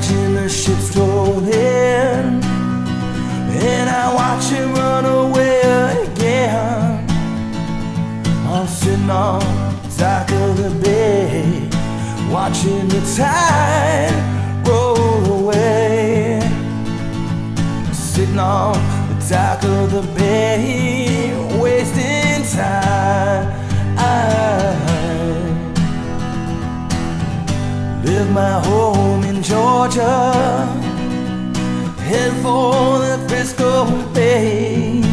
watching the ships roll in, and I watch it run away again. I'm sitting on the dock of the bay, watching the tide roll away. Sitting on the dock of the bay, wasting time. Live my home in Georgia, head for the Frisco Bay.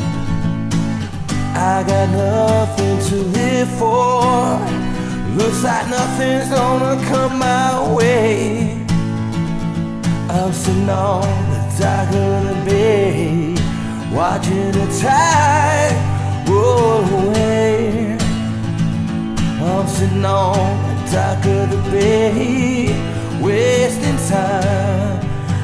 I got nothing to live for, looks like nothing's gonna come my way. I'm sitting on the dock of the bay, watching the tide roll away. I'm sitting on the dock of the bay, wasting time.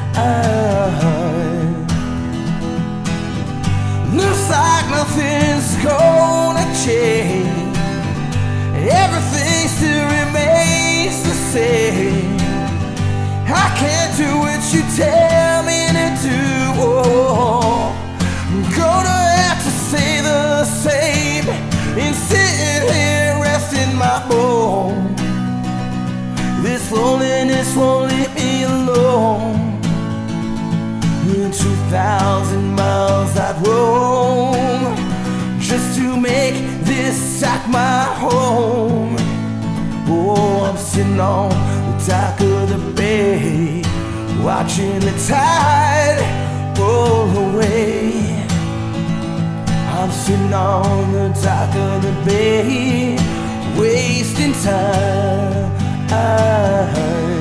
Looks like nothing's gonna change, everything still remains the same. I can't do what you tell me to do. Oh, I'm gonna have to say the same and sitting here resting my bone. This loneliness won't leave me alone. In 2,000 miles I'd roam just to make this sack my home. Oh, I'm sitting on the dock of the bay, watching the tide roll away. I'm sitting on the dock of the bay, wasting time.